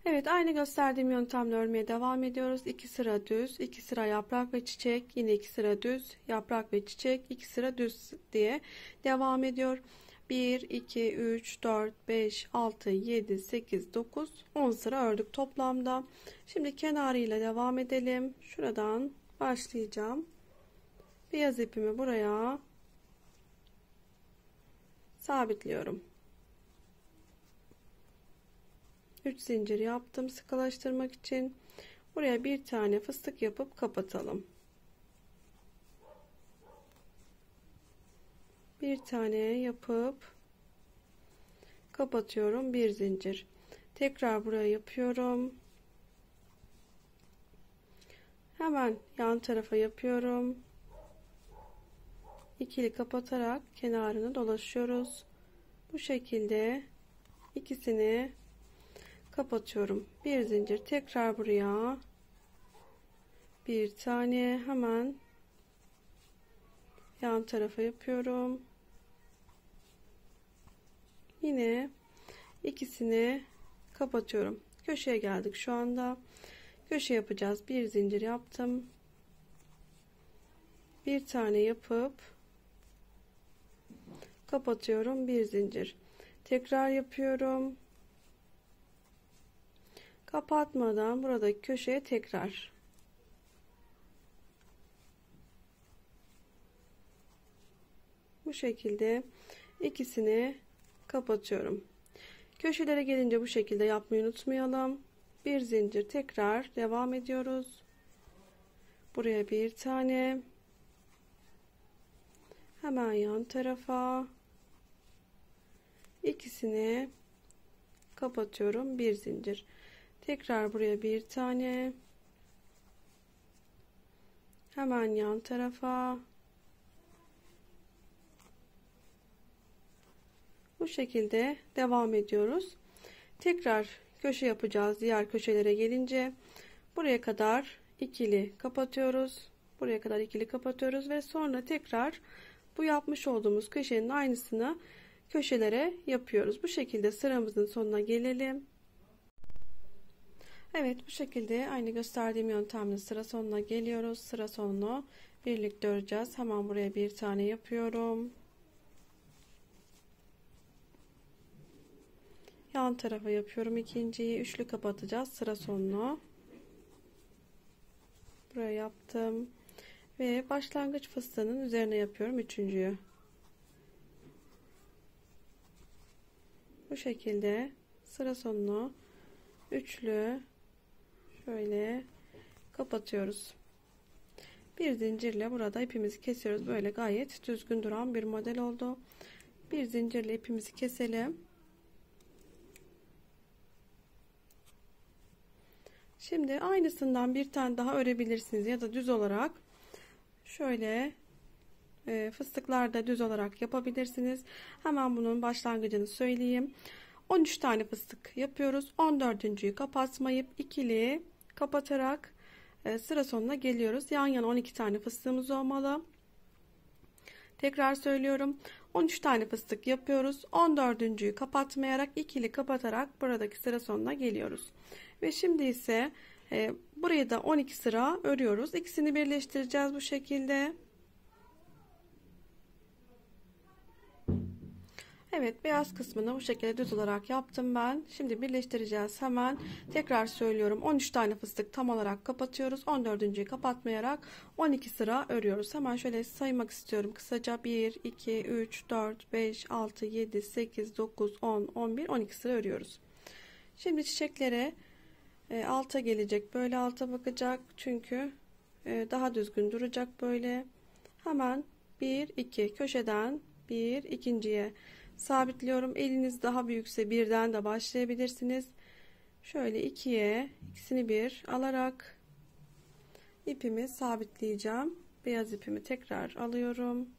Evet, aynı gösterdiğim yöntemle örmeye devam ediyoruz. 2 sıra düz, 2 sıra yaprak ve çiçek, yine 2 sıra düz, yaprak ve çiçek, 2 sıra düz diye devam ediyor. 1, 2, 3, 4, 5, 6, 7, 8, 9, 10 sıra ördük toplamda. Şimdi kenarıyla devam edelim. Şuradan başlayacağım. Beyaz ipimi buraya sabitliyorum. 3 zincir yaptım sıkılaştırmak için. Buraya bir tane fıstık yapıp kapatalım. Bir tane yapıp kapatıyorum. Bir zincir. Tekrar buraya yapıyorum. Hemen yan tarafa yapıyorum. İkili kapatarak kenarını dolaşıyoruz. Bu şekilde ikisini kapatıyorum. Bir zincir, tekrar buraya bir tane, hemen yan tarafa yapıyorum. Yine ikisini kapatıyorum. Köşeye geldik şu anda. Köşe yapacağız. Bir zincir yaptım. Bir tane yapıp kapatıyorum. Bir zincir. Tekrar yapıyorum. Kapatmadan buradaki köşeye tekrar. Bu şekilde ikisini kapatıyorum. Köşelere gelince bu şekilde yapmayı unutmayalım. Bir zincir, tekrar devam ediyoruz. Buraya bir tane. Hemen yan tarafa. İkisini kapatıyorum. Bir zincir. Tekrar buraya bir tane. Hemen yan tarafa. Bu şekilde devam ediyoruz. Tekrar köşe yapacağız. Diğer köşelere gelince buraya kadar ikili kapatıyoruz. Buraya kadar ikili kapatıyoruz ve sonra tekrar bu yapmış olduğumuz köşenin aynısını köşelere yapıyoruz. Bu şekilde sıramızın sonuna gelelim. Evet, bu şekilde aynı gösterdiğim yöntemle sıra sonuna geliyoruz. Sıra sonunu birlikte öreceğiz. Hemen buraya bir tane yapıyorum. Yan tarafa yapıyorum ikinciyi. Üçlü kapatacağız sıra sonunu. Buraya yaptım. Ve başlangıç fıstığının üzerine yapıyorum üçüncüyü. Bu şekilde sıra sonunu üçlü şöyle kapatıyoruz. Bir zincirle burada ipimizi kesiyoruz. Böyle gayet düzgün duran bir model oldu. Bir zincirle ipimizi keselim. Şimdi aynısından bir tane daha örebilirsiniz ya da düz olarak şöyle fıstıklarda düz olarak yapabilirsiniz. Hemen bunun başlangıcını söyleyeyim. 13 tane fıstık yapıyoruz. 14.'yü kapatmayıp ikili kapatarak sıra sonuna geliyoruz. Yan yana 12 tane fıstığımız olmalı. Tekrar söylüyorum. 13 tane fıstık yapıyoruz. 14.'yü kapatmayarak ikili kapatarak buradaki sıra sonuna geliyoruz. Ve şimdi ise burayı da 12 sıra örüyoruz. İkisini birleştireceğiz bu şekilde. Evet, beyaz kısmını bu şekilde düz olarak yaptım ben. Şimdi birleştireceğiz hemen. Tekrar söylüyorum. 13 tane fıstık tam olarak kapatıyoruz. 14.'yü kapatmayarak 12 sıra örüyoruz. Hemen şöyle saymak istiyorum. Kısaca 1, 2, 3, 4, 5, 6, 7, 8, 9, 10, 11, 12 sıra örüyoruz. Şimdi çiçeklere alta gelecek. Böyle alta bakacak. Çünkü daha düzgün duracak böyle. Hemen 1, 2 köşeden bir ikinciye sabitliyorum. Eliniz daha büyükse birden de başlayabilirsiniz. Şöyle ikiye, ikisini bir alarak ipimi sabitleyeceğim. Beyaz ipimi tekrar alıyorum.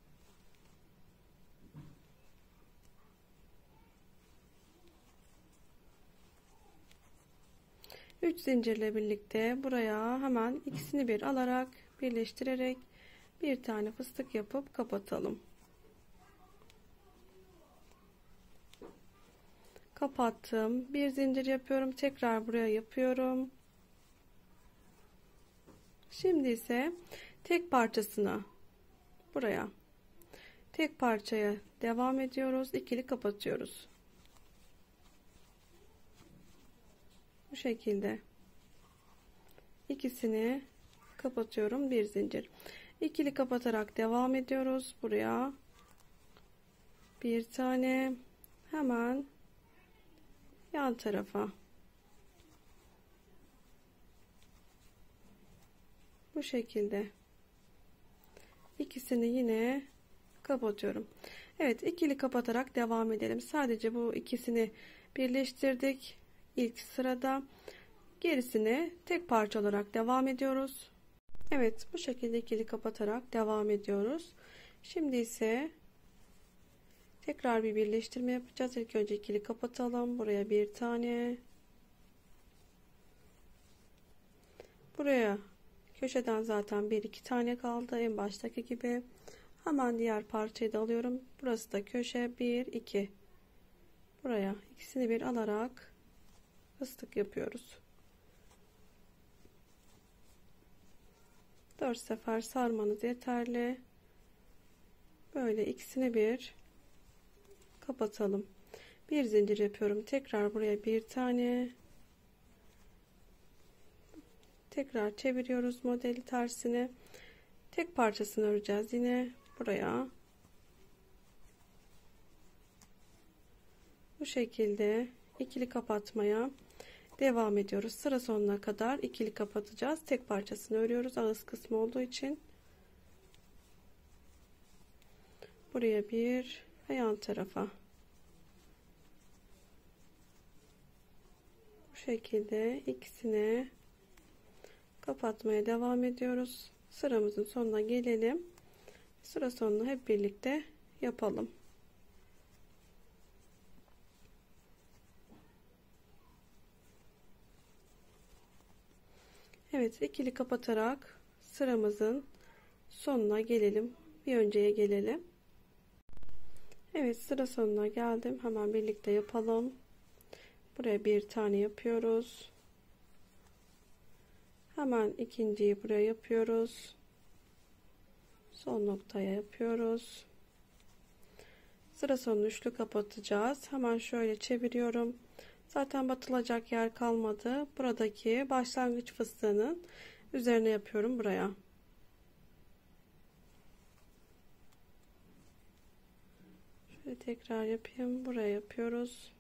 Üç zincirle birlikte buraya hemen ikisini bir alarak birleştirerek bir tane fıstık yapıp kapatalım. kapattım, bir zincir yapıyorum, tekrar buraya yapıyorum. Şimdi ise tek parçasına buraya, tek parçaya devam ediyoruz, ikili kapatıyoruz. Bu şekilde ikisini kapatıyorum, bir zincir, ikili kapatarak devam ediyoruz. Buraya bir tane, hemen yan tarafa bu şekilde ikisini yine kapatıyorum. Evet, ikili kapatarak devam edelim. Sadece bu ikisini birleştirdik ilk sırada, gerisini tek parça olarak devam ediyoruz. Evet, bu şekilde ikili kapatarak devam ediyoruz. Şimdi ise tekrar bir birleştirme yapacağız. İlk önce ikili kapatalım. Buraya bir tane, buraya köşeden zaten bir iki tane kaldı en baştaki gibi. Hemen diğer parçayı da alıyorum. Burası da köşe, bir iki, buraya ikisini bir alarak fıstık yapıyoruz. 4 sefer sarmanız yeterli. Böyle ikisini bir kapatalım. Bir zincir yapıyorum. Tekrar buraya bir tane. Tekrar çeviriyoruz modeli tersine. Tek parçasını öreceğiz yine buraya. Bu şekilde ikili kapatmaya devam ediyoruz. Sıra sonuna kadar ikili kapatacağız. Tek parçasını örüyoruz. Ağız kısmı olduğu için. Buraya bir ve yan tarafa. Bu şekilde ikisini kapatmaya devam ediyoruz. Sıramızın sonuna gelelim. Sıra sonunu hep birlikte yapalım. Evet, ikili kapatarak sıramızın sonuna gelelim. Bir önceye gelelim. Evet, sıra sonuna geldim. Hemen birlikte yapalım. Buraya bir tane yapıyoruz. Hemen ikinciyi buraya yapıyoruz. Son noktaya yapıyoruz. Sıra sonunu üçlü kapatacağız. Hemen şöyle çeviriyorum. Zaten batılacak yer kalmadı. Buradaki başlangıç fıstığının üzerine yapıyorum buraya. Şöyle tekrar yapayım. Buraya yapıyoruz.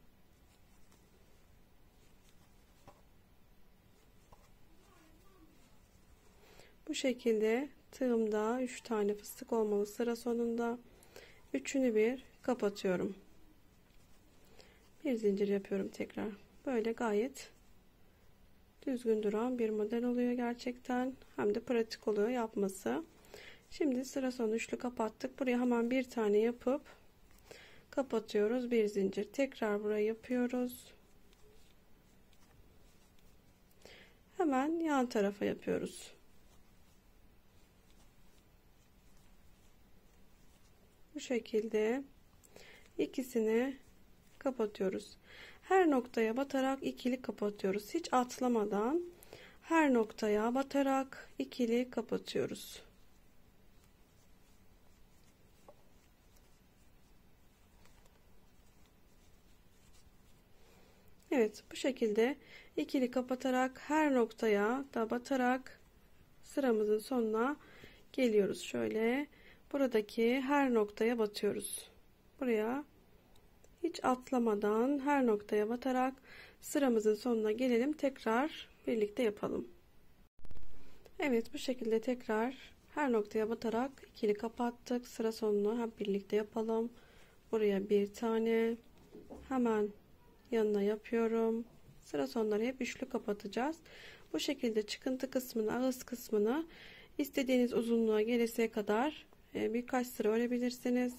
Bu şekilde tığımda 3 tane fıstık olmalı sıra sonunda. Üçünü bir kapatıyorum. Bir zincir yapıyorum tekrar. Böyle gayet düzgün duran bir model oluyor gerçekten. Hem de pratik oluyor yapması. Şimdi sıra sonu üçlü kapattık. Buraya hemen bir tane yapıp kapatıyoruz. Bir zincir. Tekrar buraya yapıyoruz. Hemen yan tarafa yapıyoruz. Bu şekilde ikisini kapatıyoruz. Her noktaya batarak ikili kapatıyoruz. Hiç atlamadan her noktaya batarak ikili kapatıyoruz. Evet, bu şekilde ikili kapatarak her noktaya da batarak sıramızın sonuna geliyoruz. Şöyle buradaki her noktaya batıyoruz. Buraya hiç atlamadan her noktaya batarak sıramızın sonuna gelelim. Tekrar birlikte yapalım. Evet, bu şekilde tekrar her noktaya batarak ikili kapattık. Sıra sonunu hep birlikte yapalım. Buraya bir tane, hemen yanına yapıyorum. Sıra sonları hep üçlü kapatacağız. Bu şekilde çıkıntı kısmını, ağız kısmını istediğiniz uzunluğa gelesiye kadar birkaç sıra örebilirsiniz.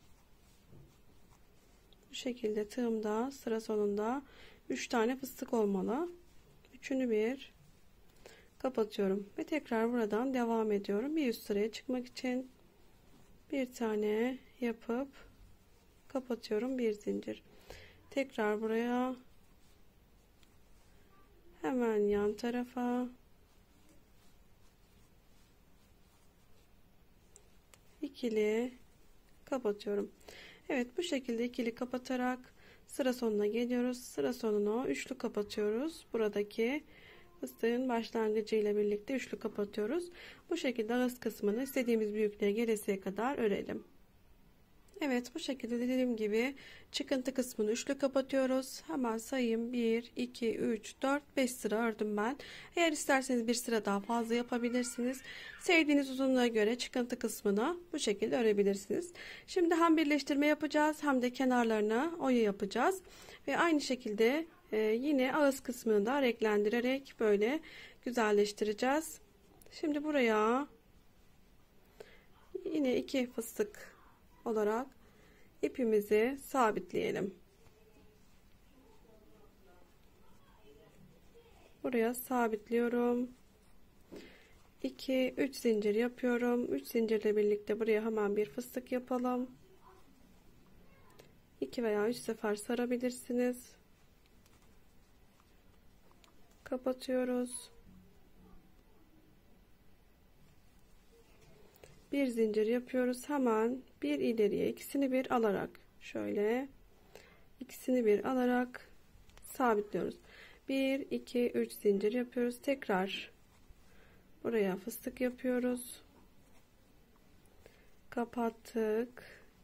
Bu şekilde tığımda sıra sonunda 3 tane fıstık olmalı. Üçünü bir kapatıyorum ve tekrar buradan devam ediyorum. Bir üst sıraya çıkmak için bir tane yapıp kapatıyorum, bir zincir. Tekrar buraya. Hemen yan tarafa. İkili kapatıyorum. Evet, bu şekilde ikili kapatarak sıra sonuna geliyoruz. Sıra sonunu üçlü kapatıyoruz. Buradaki fıstığın başlangıcı ile birlikte üçlü kapatıyoruz. Bu şekilde ağız kısmını istediğimiz büyüklüğe gelesiye kadar örelim. Evet, bu şekilde dediğim gibi çıkıntı kısmını üçlü kapatıyoruz. Hemen sayayım: 1 2 3 4 5 sıra ördüm ben. Eğer isterseniz bir sıra daha fazla yapabilirsiniz. Sevdiğiniz uzunluğa göre çıkıntı kısmını bu şekilde örebilirsiniz. Şimdi hem birleştirme yapacağız hem de kenarlarına oya yapacağız ve aynı şekilde yine ağız kısmını da renklendirerek böyle güzelleştireceğiz. Şimdi buraya yine 2 fıstık olarak ipimizi sabitleyelim. Buraya sabitliyorum. 2 3 zincir yapıyorum. 3 zincirle birlikte buraya hemen bir fıstık yapalım. 2 veya 3 sefer sarabilirsiniz. Kapatıyoruz. Bir zincir yapıyoruz. Hemen bir ileriye ikisini bir alarak şöyle ikisini bir alarak sabitliyoruz. 1 2 3 zincir yapıyoruz. Tekrar buraya fıstık yapıyoruz. Kapattık.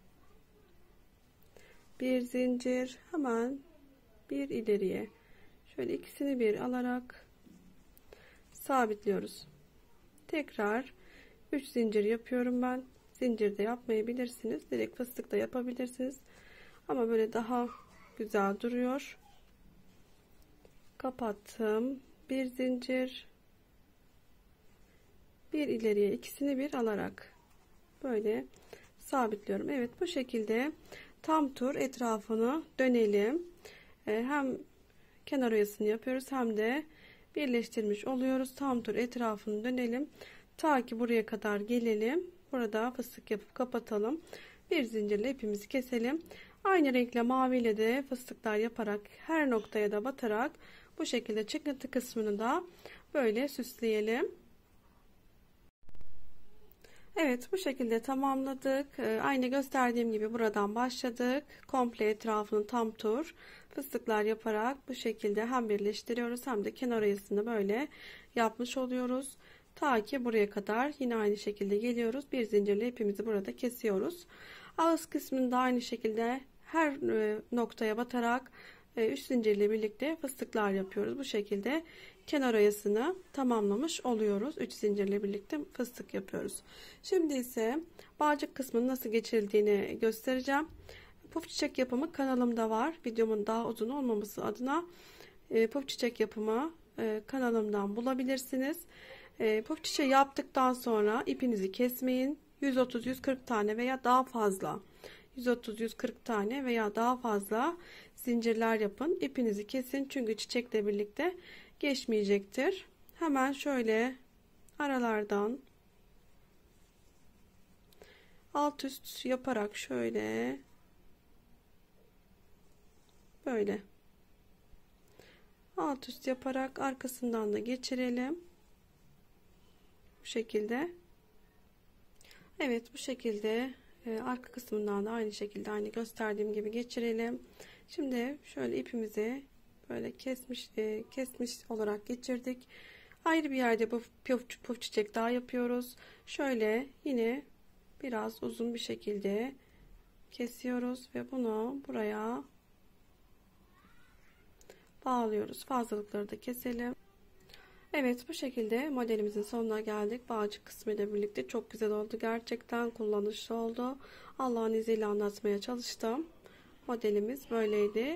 Bir zincir, hemen bir ileriye şöyle ikisini bir alarak sabitliyoruz. Tekrar 3 zincir yapıyorum ben. Zincir de yapmayabilirsiniz. Direkt fıstık da yapabilirsiniz. Ama böyle daha güzel duruyor. Kapattım. Bir zincir. Bir ileriye ikisini bir alarak böyle sabitliyorum. Evet, bu şekilde tam tur etrafını dönelim. Hem kenar oyasını yapıyoruz hem de birleştirmiş oluyoruz. Tam tur etrafını dönelim. Ta ki buraya kadar gelelim. Burada fıstık yapıp kapatalım. Bir zincirle ipimizi keselim. Aynı renkle maviyle de fıstıklar yaparak her noktaya da batarak bu şekilde çıkıntı kısmını da böyle süsleyelim. Evet, bu şekilde tamamladık. Aynı gösterdiğim gibi buradan başladık. Komple etrafını tam tur fıstıklar yaparak bu şekilde hem birleştiriyoruz hem de kenar arasını böyle yapmış oluyoruz. Ta ki buraya kadar yine aynı şekilde geliyoruz. Bir zincirle ipimizi burada kesiyoruz. Ağız kısmında aynı şekilde her noktaya batarak 3 zincirle birlikte fıstıklar yapıyoruz. Bu şekilde kenar oyasını tamamlamış oluyoruz. 3 zincirle birlikte fıstık yapıyoruz. Şimdi ise bağcık kısmının nasıl geçirildiğini göstereceğim. Puf çiçek yapımı kanalımda var. Videomun daha uzun olmaması adına puf çiçek yapımı kanalımdan bulabilirsiniz. Puf çiçeği yaptıktan sonra ipinizi kesmeyin. 130-140 tane veya daha fazla 130-140 tane veya daha fazla zincirler yapın. İpinizi kesin çünkü çiçekle birlikte geçmeyecektir. Hemen şöyle aralardan alt üst yaparak şöyle böyle alt üst yaparak arkasından da geçirelim. Bu şekilde. Evet, bu şekilde arka kısmından da aynı şekilde aynı gösterdiğim gibi geçirelim. Şimdi şöyle ipimizi böyle kesmiş olarak geçirdik. Ayrı bir yerde bu puf çiçek daha yapıyoruz. Şöyle yine biraz uzun bir şekilde kesiyoruz ve bunu buraya bağlıyoruz. Fazlalıkları da keselim. Evet, bu şekilde modelimizin sonuna geldik. Bağcık kısmı ile birlikte çok güzel oldu. Gerçekten kullanışlı oldu. Allah'ın izniyle anlatmaya çalıştım. Modelimiz böyleydi.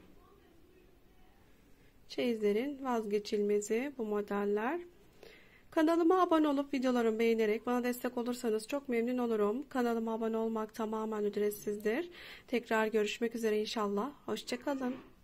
Çeyizlerin vazgeçilmezi bu modeller. Kanalıma abone olup videolarımı beğenerek bana destek olursanız çok memnun olurum. Kanalıma abone olmak tamamen ücretsizdir. Tekrar görüşmek üzere inşallah. Hoşça kalın.